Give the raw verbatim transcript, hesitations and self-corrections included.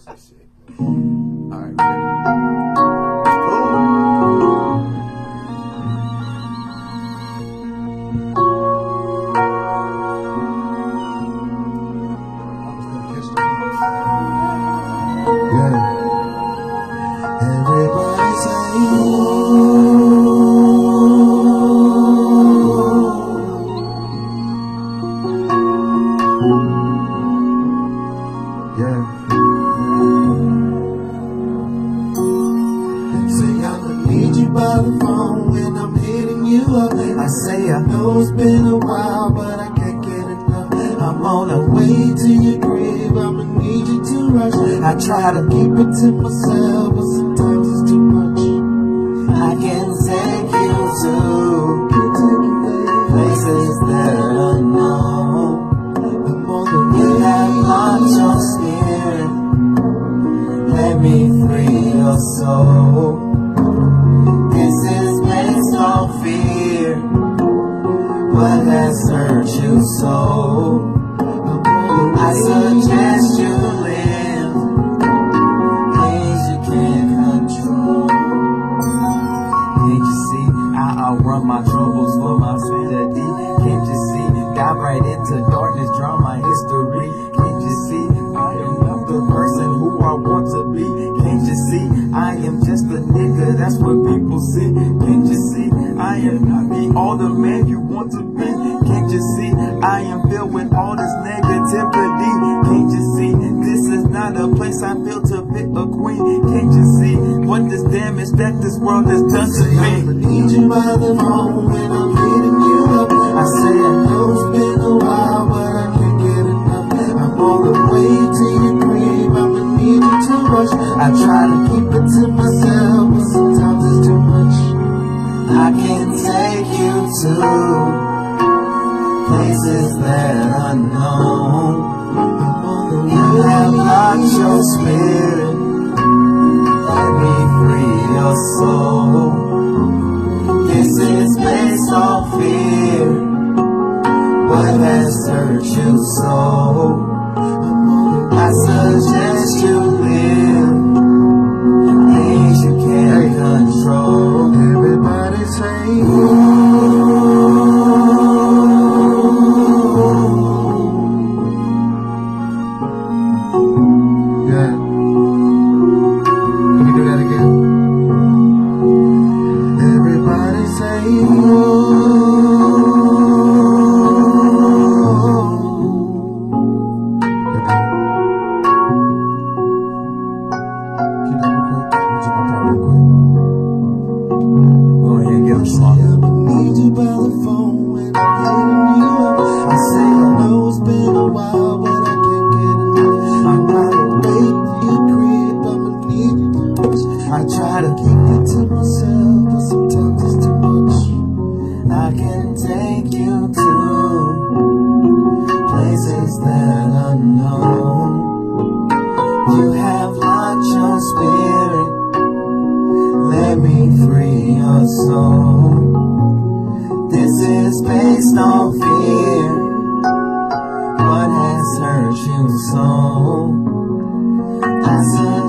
so sick. Alright, ready? By the phone when I'm hitting you up, I say I know it's been a while, but I can't get enough. I'm on the way to your crib, I'ma need you to rush. I try to keep it to myself, but sometimes it's too much. I can take you to places that are unknown. You have lost your spirit, let me free your soul. Fear, what has hurt you so? I suggest you live things you can't control. Can't you see I outrun my troubles for my sanity? Can't you see dive right into darkness, draw my history? Can't you see I am not the person who I want to be? Can't you see I am just a nigga, that's what people see? Can't you see I am not the all the man you want to be? Can't you see I am filled with all this negativity? Can't you see this is not a place I feel to pick a queen? Can't you see what this damage that this world has done to me? I need you by the phone when I'm hitting you up. I say I know it's been a while, but I can't get enough. I'm on the way to your crib, I'ma need you to rush. I try to keep it to myself, but sometimes it's too much. I can take you to places that are unknown. You have locked your spirit, let me free your soul. This is based on fear, what has hurt you so? I suggest you live things you can't control. Everybody say, yeah. Can we do that again? Everybody say, I try to keep it to myself, but sometimes it's too much. I can take you to places that are unknown. You have locked your spirit, let me free your soul. This is based on fear, what has hurt you so? I said